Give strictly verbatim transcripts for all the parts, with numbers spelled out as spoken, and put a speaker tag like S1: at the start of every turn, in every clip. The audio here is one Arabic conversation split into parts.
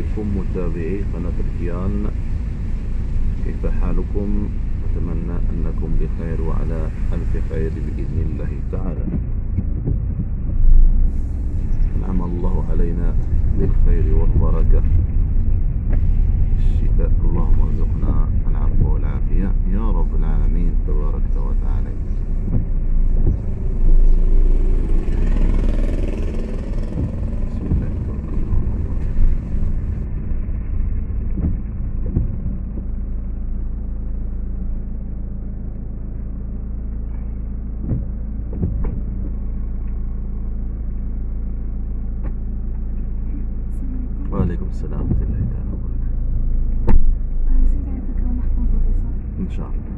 S1: عليكم متابعي قناة رفيان، كيف حالكم؟ أتمنى أنكم بخير وعلى ألف خير بإذن الله تعالى. أنعم الله علينا بالخير والبركة الشفاء، اللهم ارزقنا العفو والعافية يا رب العالمين تبارك وتعالى. وعليكم السلام ورحمة الله تعالى وبركاته. إن شاء الله.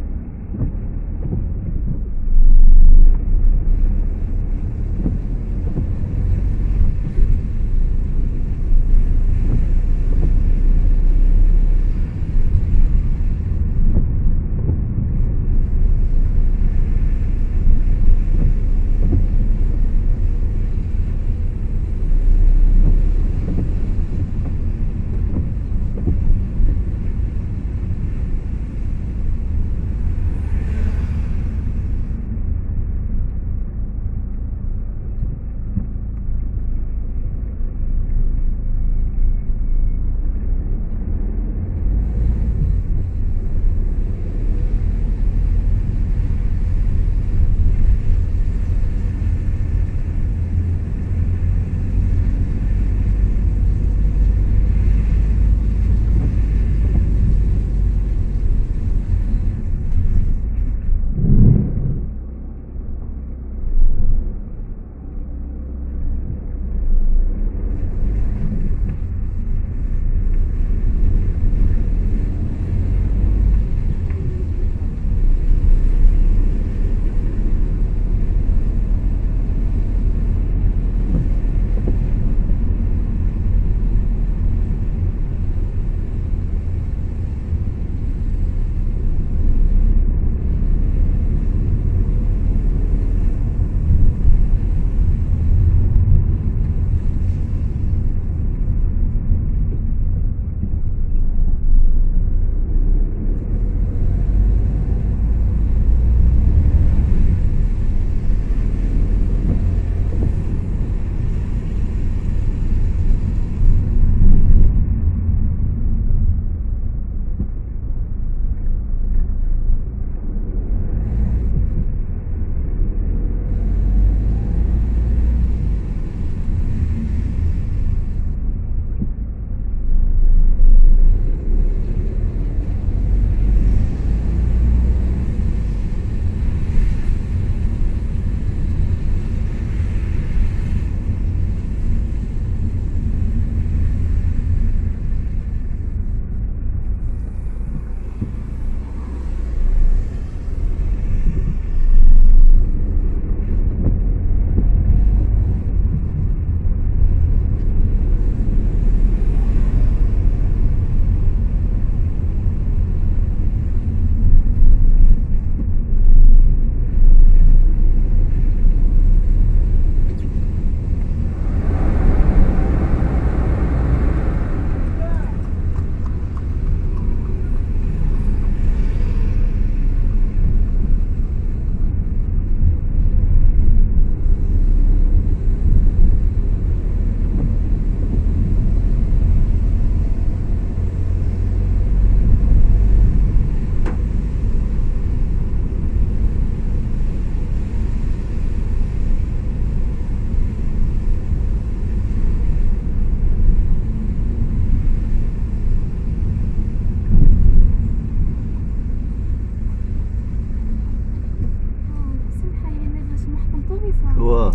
S1: واه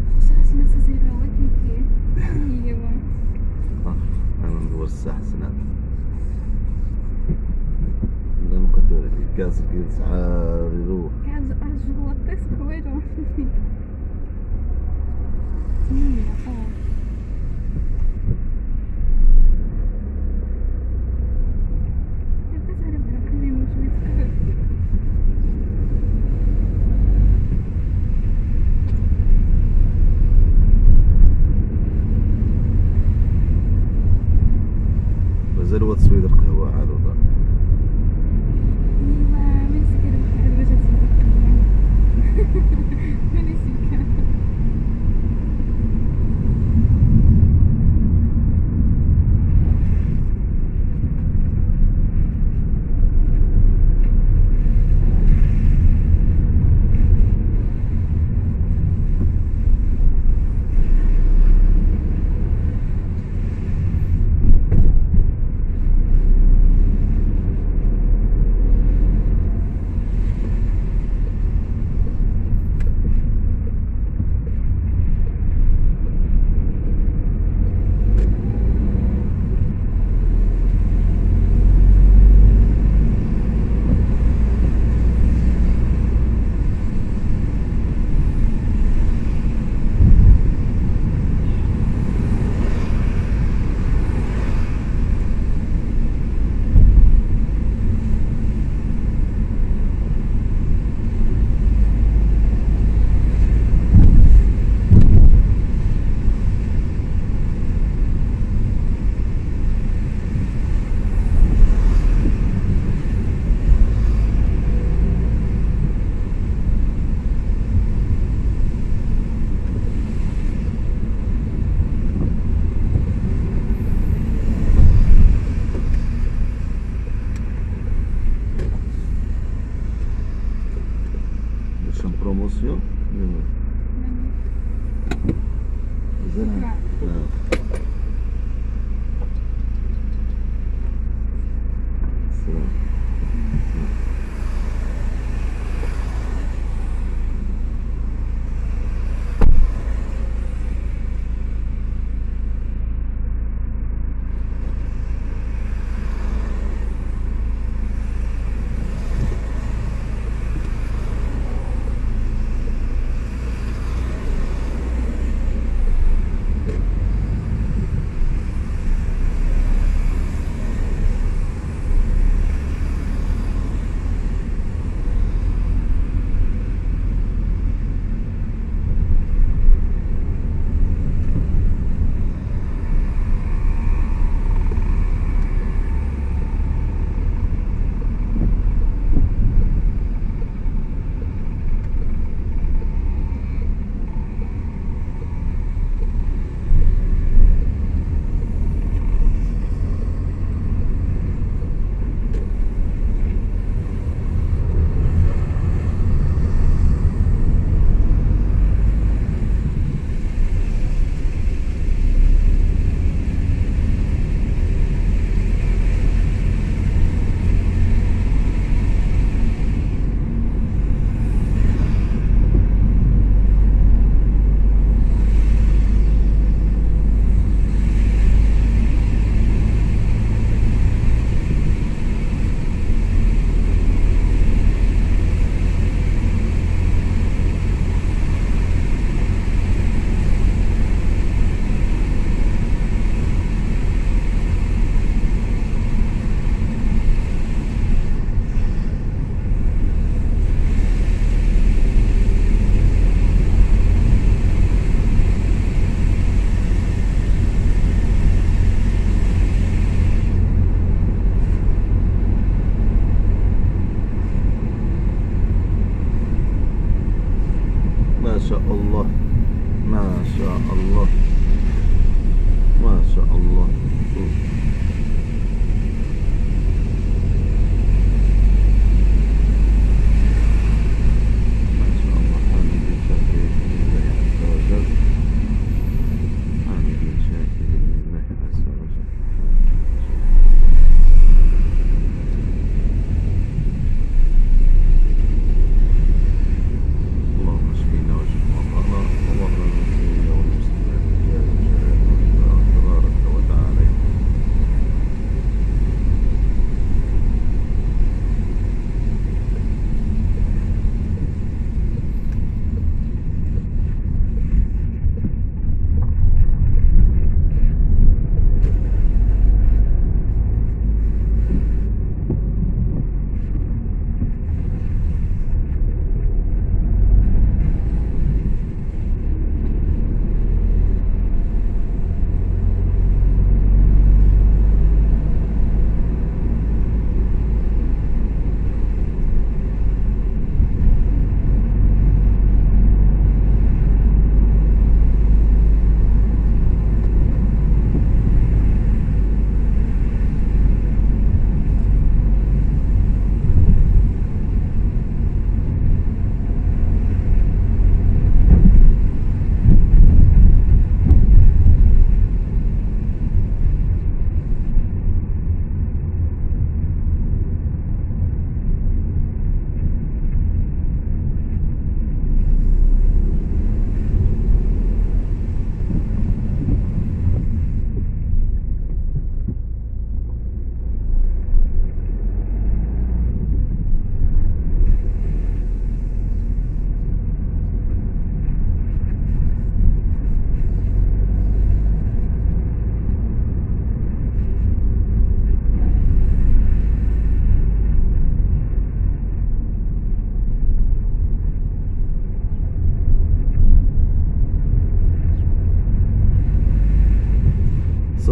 S1: أنا ندور الساحة سنة نقدر كاس كيس عارضو
S2: كاز أرجو وطيس كويرو
S1: سويد القهوة عاد وضع
S2: ايوا من سكر بحال واش تسوق ماني سكر
S1: باش بروموسيون
S2: شكرا.
S1: سلام.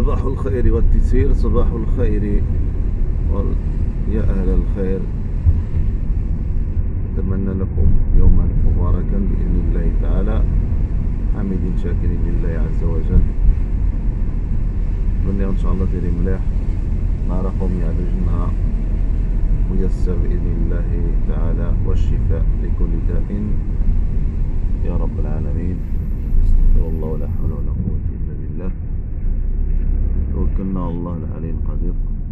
S1: صباح الخير والتيسير، صباح الخير وال... يا أهل الخير، أتمنى لكم يوما مباركا بإذن الله تعالى، حامدين شاكرين لله عز وجل. نتمنى إن شاء الله ديري مليح، نهاركم يعالجنا ميسر بإذن الله تعالى، والشفاء لكل داء يا رب العالمين. استغفر الله ولا حول ولا قوة إلا بالله، توكلنا على الله العلي القدير.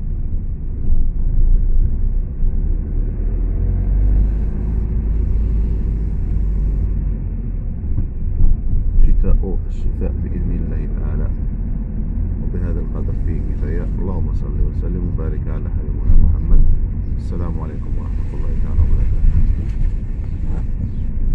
S1: شتاء الشفاء بإذن الله تعالى، وبهذا القدر فيه كفاية. اللهم صل وسلم وبارك على حبيبنا محمد. السلام عليكم ورحمة الله تعالى وبركاته.